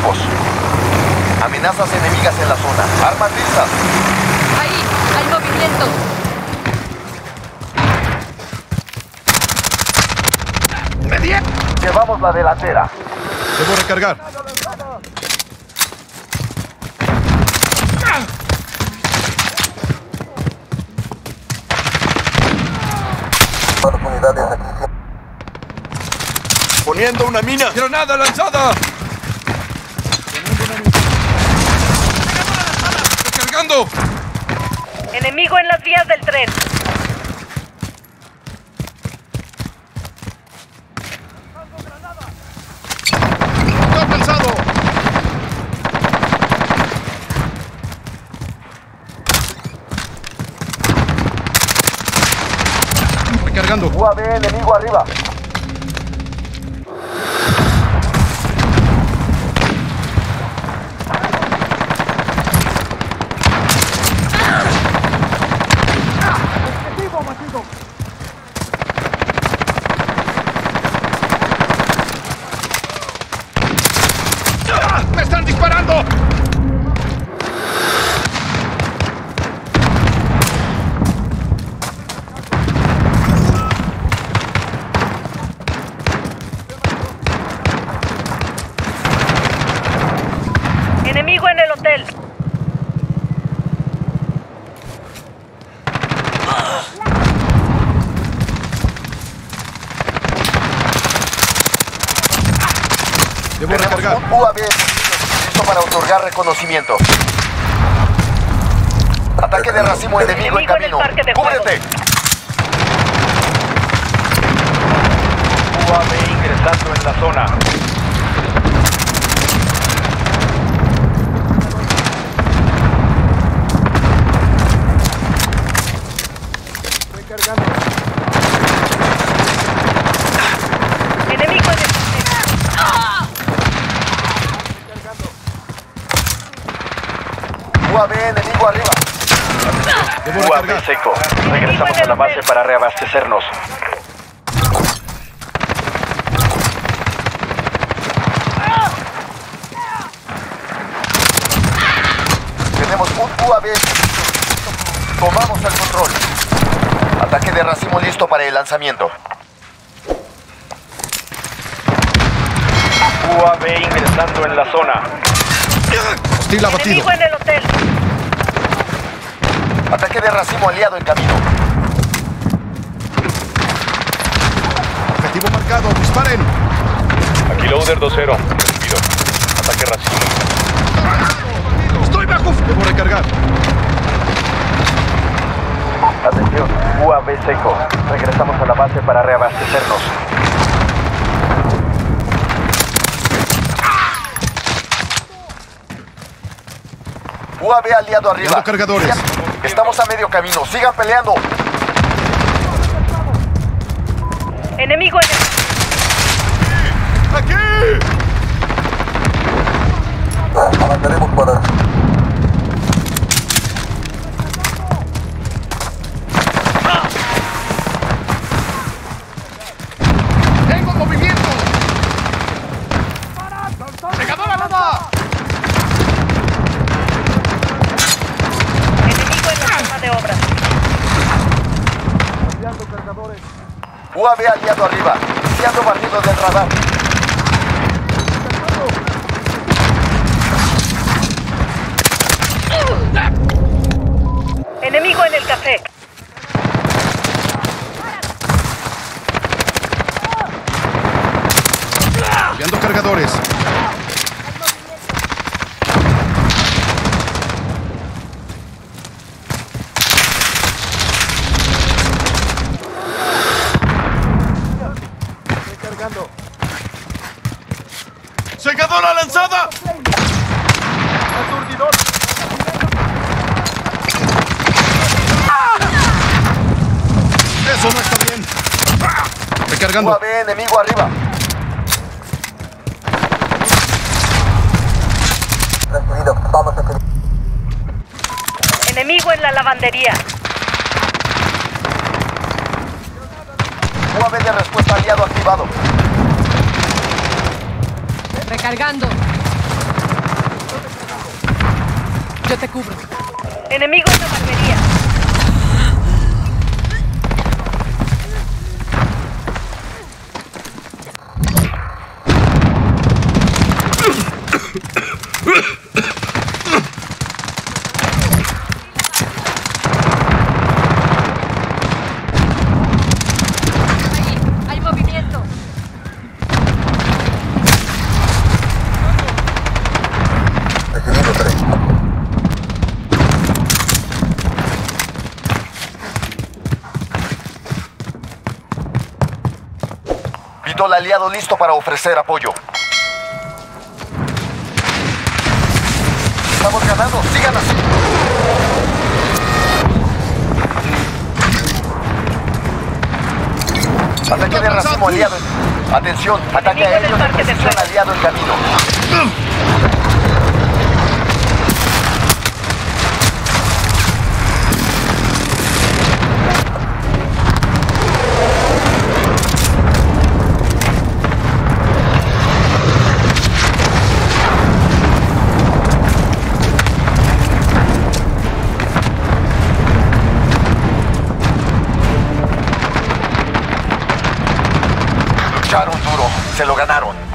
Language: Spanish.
equipos. Amenazas enemigas en la zona. Armas listas. Ahí, hay movimiento. Llevamos la delantera. Debo recargar. Poniendo una mina. ¡Granada lanzada! ¡Recargando! Enemigo en las vías del tren. ¡Está cansado! Recargando. UAV enemigo arriba. ¡Me están disparando! Enemigo en el hotel. Debo recargar. Un UAV listo para otorgar reconocimiento. Ataque de racimo enemigo en Enemigo en el camino. parque de juegos. ¡Cúbrete! UAV ingresando en la zona. Enemigo en el UAV enemigo arriba. Debo UAV recargar. seco. Regresamos a la base para reabastecernos. Tenemos un UAV. Tomamos el control. Ataque de racimo listo para el lanzamiento. UAV ingresando en la zona. Hostil abatido. enemigo en el hotel. Ataque de racimo aliado en camino. Objetivo marcado. Disparen. Aquí Loader 2-0. Recibido. Ataque racimo. Estoy bajo. Debo recargar. Atención. UAV seco. Regresamos a la base para reabastecernos. UAV aliado arriba. Enviando cargadores. Estamos a medio camino. Sigan peleando. Enemigo en el... ¡Aquí! Avanzaremos para... ¡Tengo movimiento! ¡Regadora nada! Enemigo en la zona de obras. UAV aliado arriba. Iniciando barrido del radar. Enemigo en el café. Enviando cargadores. ¡Segadora lanzada! Eso no está bien. Recargando. UAV enemigo arriba. Vamos a... Enemigo en la lavandería. UAV de respuesta aliado activado. Recargando. Yo te cubro. Enemigo en la barbería. Hay movimiento. Recibiendo 3. Vitol aliado listo para ofrecer apoyo. Estamos ganando, sigan así. Ataque de racimo aliado. Atención, ataque Enemigo en el aéreo de parque de precisión fuego. aliado en camino. Lucharon duro, se lo ganaron.